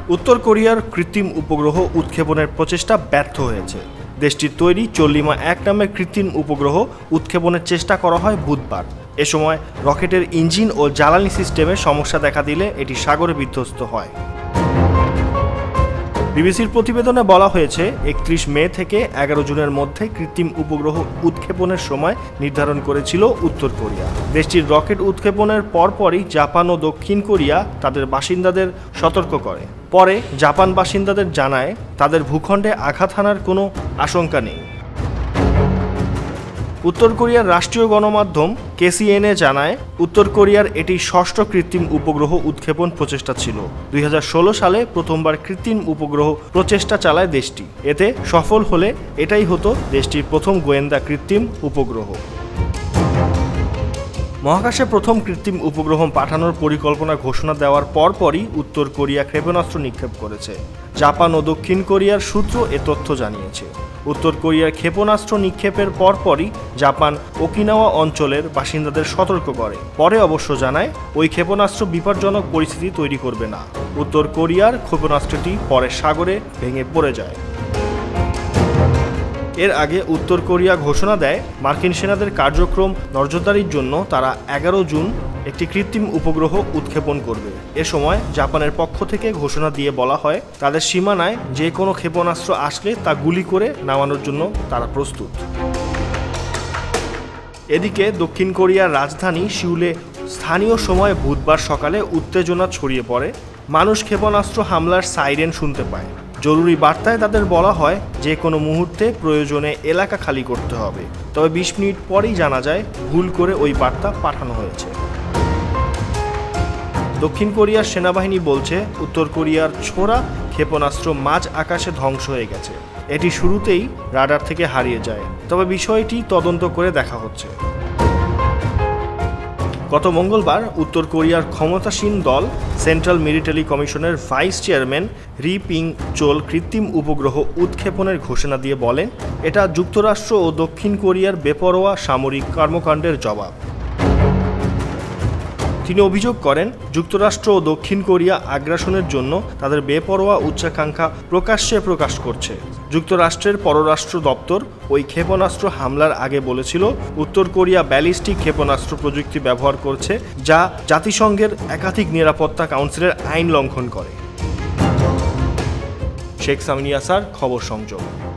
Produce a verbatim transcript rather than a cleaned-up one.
উত্তর কোরিয়ার কৃত্রিম উপগ্রহ উৎক্ষেপণের প্রচেষ্টা ব্যর্থ হয়েছে। দেশটির তৈরি চল্লিমা এক নামের কৃত্রিম উপগ্রহ উৎক্ষেপণের চেষ্টা করা হয় বুধবার। এ সময় রকেটের ইঞ্জিন ও জ্বালানি সিস্টেমে সমস্যা দেখা দিলে এটি সাগরে বিধ্বস্ত হয়। বিবিসির প্রতিবেদনে বলা হয়েছে, একত্রিশ মে থেকে এগারো জুনের মধ্যে কৃত্রিম উপগ্রহ উৎক্ষেপণের সময় নির্ধারণ করেছিল উত্তর কোরিয়া। দেশটির রকেট উৎক্ষেপণের পরপরই জাপান ও দক্ষিণ কোরিয়া তাদের বাসিন্দাদের সতর্ক করে। পরে জাপান বাসিন্দাদের জানায় তাদের ভূখণ্ডে আঘাত হানার কোনো আশঙ্কা নেই। উত্তর কোরিয়ার রাষ্ট্রীয় গণমাধ্যম কেসিএনএ জানায়, উত্তর কোরিয়ার এটি ষষ্ঠ কৃত্রিম উপগ্রহ উৎক্ষেপণ প্রচেষ্টা ছিল। দুই হাজার ষোলো সালে প্রথমবার কৃত্রিম উপগ্রহ প্রচেষ্টা চালায় দেশটি। এতে সফল হলে এটাই হতো দেশটির প্রথম গোয়েন্দা কৃত্রিম উপগ্রহ। মহাকাশে প্রথম কৃত্রিম উপগ্রহ পাঠানোর পরিকল্পনা ঘোষণা দেওয়ার পরপরই উত্তর কোরিয়া ক্ষেপণাস্ত্র নিক্ষেপ করেছে। জাপান ও দক্ষিণ কোরিয়ার সূত্র এ তথ্য জানিয়েছে। উত্তর কোরিয়ার ক্ষেপণাস্ত্র নিক্ষেপের পরপরই জাপান ওকিনাওয়া অঞ্চলের বাসিন্দাদের সতর্ক করে। পরে অবশ্য জানায় ওই ক্ষেপণাস্ত্র বিপজ্জনক পরিস্থিতি তৈরি করবে না। উত্তর কোরিয়ার ক্ষেপণাস্ত্রটি পরে সাগরে ভেঙে পড়ে যায়। এর আগে উত্তর কোরিয়া ঘোষণা দেয়, মার্কিন সেনাদের কার্যক্রম নজরদারির জন্য তারা এগারো জুন একটি কৃত্রিম উপগ্রহ উৎক্ষেপণ করবে। এ সময় জাপানের পক্ষ থেকে ঘোষণা দিয়ে বলা হয়, তাদের সীমানায় যে কোনো ক্ষেপণাস্ত্র আসলে তা গুলি করে নামানোর জন্য তারা প্রস্তুত। এদিকে দক্ষিণ কোরিয়ার রাজধানী সিউলে স্থানীয় সময় বুধবার সকালে উত্তেজনা ছড়িয়ে পড়ে। মানুষ ক্ষেপণাস্ত্র হামলার সাইরেন শুনতে পায়। জরুরি বার্তায় তাদের বলা হয় যে কোনো মুহূর্তে প্রয়োজনে এলাকা খালি করতে হবে। তবে বিশ মিনিট পরেই জানা যায় ভুল করে ওই বার্তা পাঠানো হয়েছে। দক্ষিণ কোরিয়ার সেনাবাহিনী বলছে, উত্তর কোরিয়ার ছোড়া ক্ষেপণাস্ত্র মাঝ আকাশে ধ্বংস হয়ে গেছে। এটি শুরুতেই রাডার থেকে হারিয়ে যায়। তবে বিষয়টি তদন্ত করে দেখা হচ্ছে। গত মঙ্গলবার উত্তর কোরিয়ার ক্ষমতাসীন দল সেন্ট্রাল মিলিটারি কমিশনের vice chairman Ri Pyong Chol কৃত্রিম উপগ্রহ উৎক্ষেপণের ঘোষণা দিয়ে বলেন, এটা যুক্তরাষ্ট্র ও দক্ষিণ কোরিয়ার বেপরোয়া সামরিক কর্মকাণ্ডের জবাব। তিনি অভিযোগ করেন, যুক্তরাষ্ট্র ও দক্ষিণ কোরিয়া আগ্রাসনের জন্য তাদের বেপরোয়া উচ্চাকাঙ্ক্ষা প্রকাশ্যে প্রকাশ করছে। যুক্তরাষ্ট্রের পররাষ্ট্র দপ্তর ওই ক্ষেপণাস্ত্র হামলার আগে বলেছিল, উত্তর কোরিয়া ব্যালিস্টিক ক্ষেপণাস্ত্র প্রযুক্তি ব্যবহার করছে, যা জাতিসংঘের একাধিক নিরাপত্তা কাউন্সিলের আইন লঙ্ঘন করে। শেখ সামিনী আসার, খবর সংযোগ।